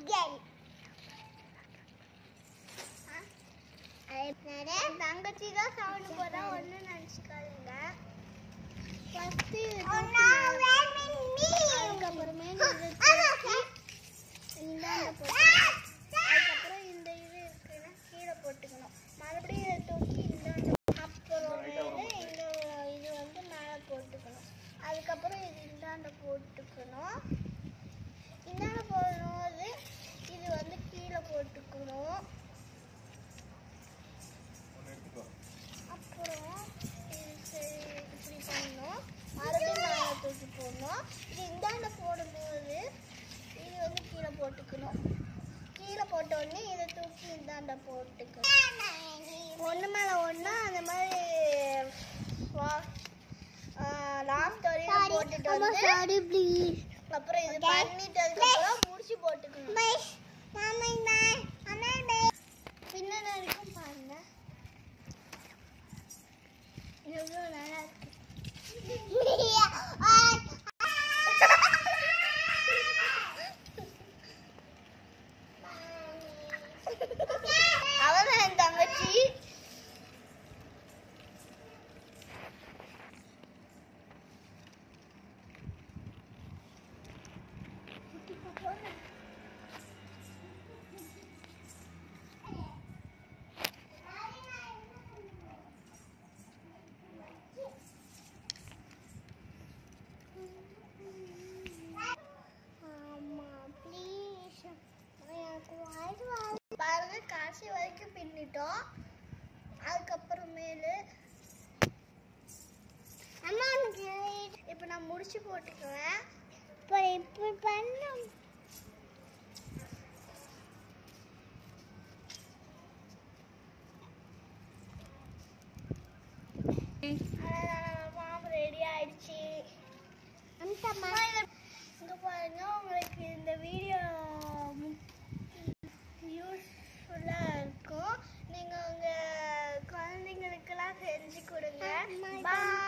தங்கச்சி தான் சவுண்ட் போதா ஒண்ணு நினைச்சுக்காதீங்க. அதுக்கப்புறமே அதுக்கப்புறம் இந்த இது இருக்குன்னா கீழே போட்டுக்கணும். மறுபடியும் இதை தூக்கி அப்புறமேலு இந்த இது வந்து மேலே போட்டுக்கணும். அதுக்கப்புறம் இது இந்தாண்ட போட்டுக்கணும். இந்தாண்ட போடும்போது இது வந்து கீழே போட்டுக்கணும். அப்புறம் இது இப்படி பண்ணணும். மறுபடியும் மேலே தூக்கி போடணும். இது இந்தாண்ட போடும்போது இது வந்து கீழே போட்டுக்கணும். கீழே போட்ட உடனே இதை தூக்கி இந்தாண்ட போட்டுக்கணும். ஒன்று மேலே ஒன்றா அந்த மாதிரி லாஸ்ட் வரையும் போட்டுட்டு வந்து அப்புறம் இது பண்ணிட்டு அதுக்கப்புறம் முடிச்சு போட்டுக்கணும். பின்னாடி வரைக்கும் பாருங்க, எவ்வளோ நல்லா இருக்கு. அவதான் என் தங்கச்சி. பாருங்க, காசு வரைக்கும் பின்னிட்டோம். அதுக்கப்புறமேலு இப்ப நான் முடிச்சு போட்டுக்குவேன். இப்ப பண்ணும் மாவு ரெடி ஆயிடுச்சு. இங்க பாருங்க, உங்களுக்கு இந்த வீடியோ யூஸ்ஃபுல்லாக இருக்கும். நீங்கள் உங்கள் குழந்தைங்களுக்கெல்லாம் செஞ்சு கொடுங்க. பாய்.